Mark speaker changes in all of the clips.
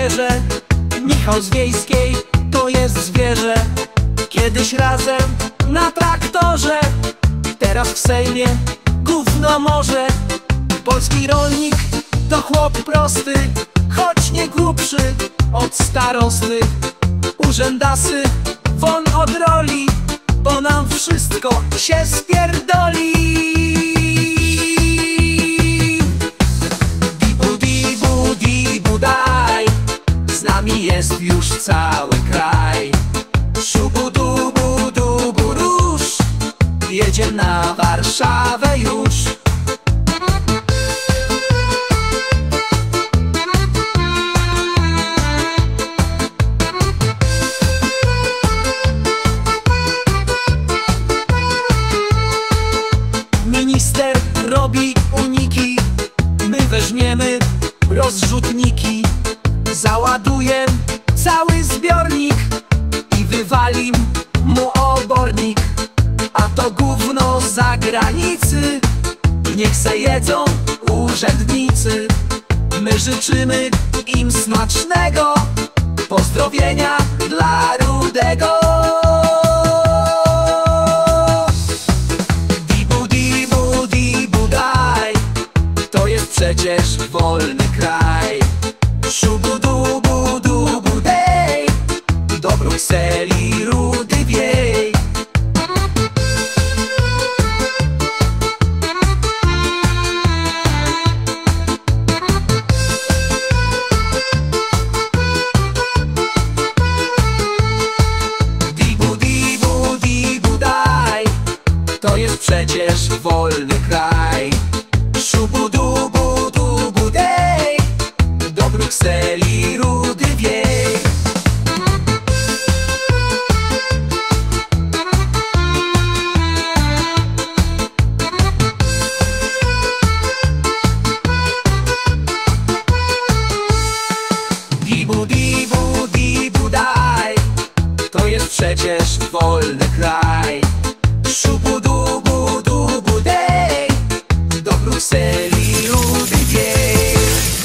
Speaker 1: wierzę, Michał z Wiejskiej to jest zwierzę. Kiedyś razem na traktorze, teraz w Sejmie gówno może. Polski rolnik to chłop prosty, choć nie głupszy od starosty. Urzędasy won od roli, bo nam wszystko się spierdoli. Dibu, dibu, dibu daj, z nami jest już cały kraj. Szubu, dubu, dubu róż, jedzie na Warszawę już. Minister robi uniki, my weźmiemy rozrzutniki. Załaduję cały zbiornik i wywalim mu obornik. A to gówno z zagranicy niech se jedzą urzędnicy. My życzymy im smacznego, pozdrowienia dla Rudego. Przecież wolny kraj. Szubu, dubu, dubu, dej, do Brukseli Rudy wiej. Dibu, dibu, dibu, daj, to jest przecież wolny kraj. Szubu, dubu, dubu, dej, do Brukseli Rudy wiej. Dibu, dibu, dibu, daj, to jest przecież wolny kraj. Szubu, dubu, dubu, dej, do Brukseli Rudy wiej.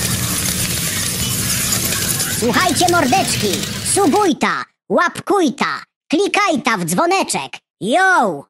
Speaker 2: Słuchajcie mordeczki, subujta, łapkujta, klikajta w dzwoneczek. Yo!